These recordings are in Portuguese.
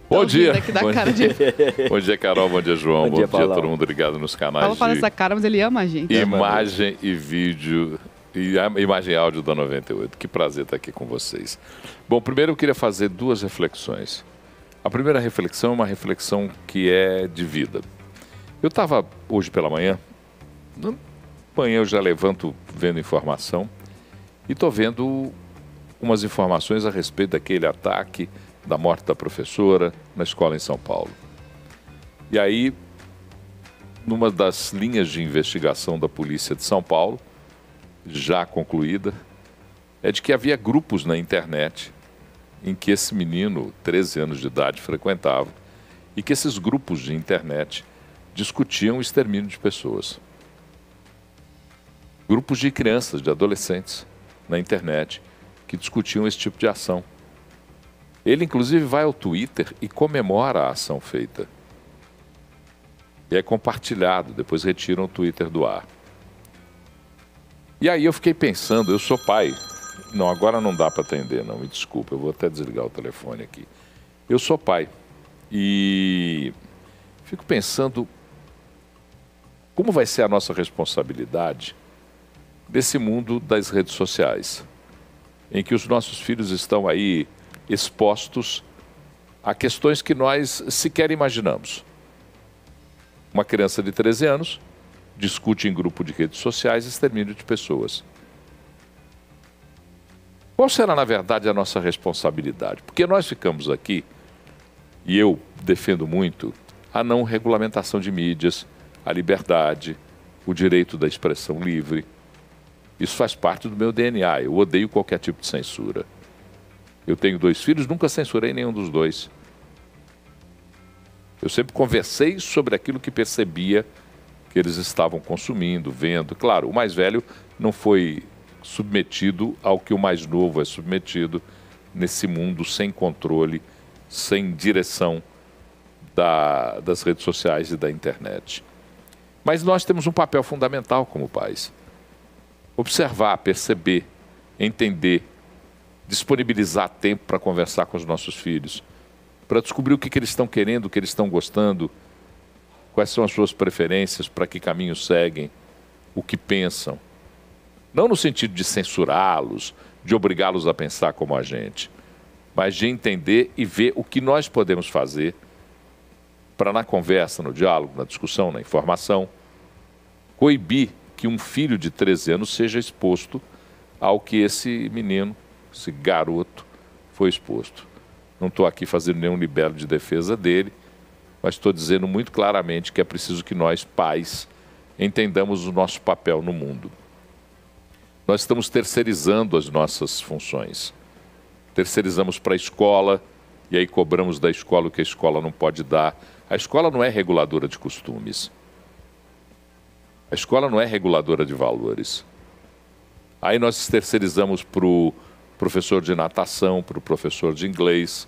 Bom dia. Aqui da cara de... Bom dia, Carol. Bom dia, João. Bom dia, todo mundo ligado nos canais. Paulo fala essa cara, mas ele ama a gente. Imagem e vídeo, e imagem e áudio da 98. Que prazer estar aqui com vocês. Bom, primeiro eu queria fazer duas reflexões. A primeira reflexão é uma reflexão que é de vida. Eu estava hoje pela manhã, eu já levanto vendo informação e estou vendo umas informações a respeito daquele ataque da morte da professora na escola em São Paulo. E aí, numa das linhas de investigação da polícia de São Paulo, já concluída, é de que havia grupos na internet em que esse menino, 13 anos de idade, frequentava, e que esses grupos de internet discutiam o extermínio de pessoas. Grupos de crianças, de adolescentes, na internet, que discutiam esse tipo de ação. Ele, inclusive, vai ao Twitter e comemora a ação feita. E é compartilhado, depois retiram o Twitter do ar. E aí eu fiquei pensando, eu sou pai. Não, agora não dá para atender, não, me desculpa, eu vou até desligar o telefone aqui. Eu sou pai e fico pensando como vai ser a nossa responsabilidade desse mundo das redes sociais, em que os nossos filhos estão aí expostos a questões que nós sequer imaginamos. Uma criança de 13 anos discute em grupo de redes sociais extermínio de pessoas. Qual será, na verdade, a nossa responsabilidade? Porque nós ficamos aqui, e eu defendo muito, a não regulamentação de mídias, a liberdade, o direito da expressão livre. Isso faz parte do meu DNA, eu odeio qualquer tipo de censura. Eu tenho 2 filhos, nunca censurei nenhum dos 2. Eu sempre conversei sobre aquilo que percebia que eles estavam consumindo, vendo. Claro, o mais velho não foi submetido ao que o mais novo é submetido nesse mundo sem controle, sem direção das redes sociais e da internet. Mas nós temos um papel fundamental como pais. Observar, perceber, entender, disponibilizar tempo para conversar com os nossos filhos, para descobrir o que eles estão querendo, o que eles estão gostando, quais são as suas preferências, para que caminho seguem, o que pensam. Não no sentido de censurá-los, de obrigá-los a pensar como a gente, mas de entender e ver o que nós podemos fazer para, na conversa, no diálogo, na discussão, na informação, coibir que um filho de 13 anos seja exposto ao que esse menino, esse garoto, foi exposto. Não estou aqui fazendo nenhum libelo de defesa dele, mas estou dizendo muito claramente que é preciso que nós, pais, entendamos o nosso papel no mundo. Nós estamos terceirizando as nossas funções. Terceirizamos para a escola, e aí cobramos da escola o que a escola não pode dar. A escola não é reguladora de costumes. A escola não é reguladora de valores. Aí nós terceirizamos para o professor de natação, para o professor de inglês.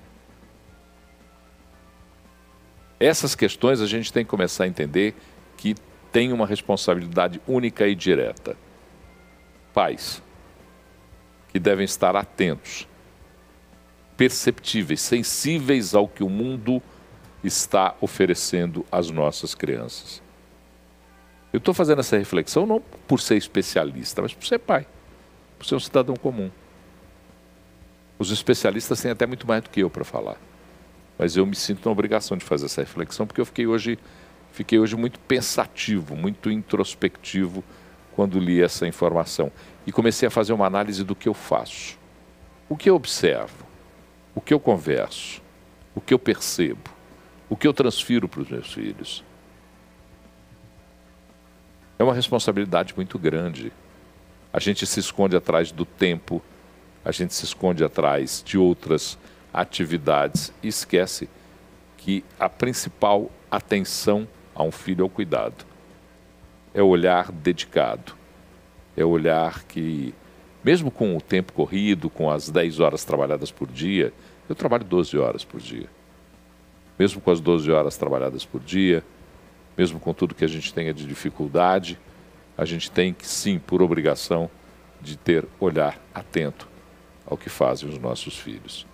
Essas questões a gente tem que começar a entender que tem uma responsabilidade única e direta. Pais, que devem estar atentos, perceptíveis, sensíveis ao que o mundo está oferecendo às nossas crianças. Eu estou fazendo essa reflexão não por ser especialista, mas por ser pai, por ser um cidadão comum. Os especialistas têm até muito mais do que eu para falar, mas eu me sinto na obrigação de fazer essa reflexão porque eu fiquei hoje muito pensativo, muito introspectivo quando li essa informação e comecei a fazer uma análise do que eu faço, o que eu observo, o que eu converso, o que eu percebo, o que eu transfiro para os meus filhos. É uma responsabilidade muito grande. A gente se esconde atrás do tempo, a gente se esconde atrás de outras atividades e esquece que a principal atenção a um filho é o cuidado. É o olhar dedicado. É o olhar que, mesmo com o tempo corrido, com as 10 horas trabalhadas por dia, eu trabalho 12 horas por dia. Mesmo com as 12 horas trabalhadas por dia, mesmo com tudo que a gente tenha de dificuldade, a gente tem que, sim, por obrigação, de ter olhar atento ao que fazem os nossos filhos.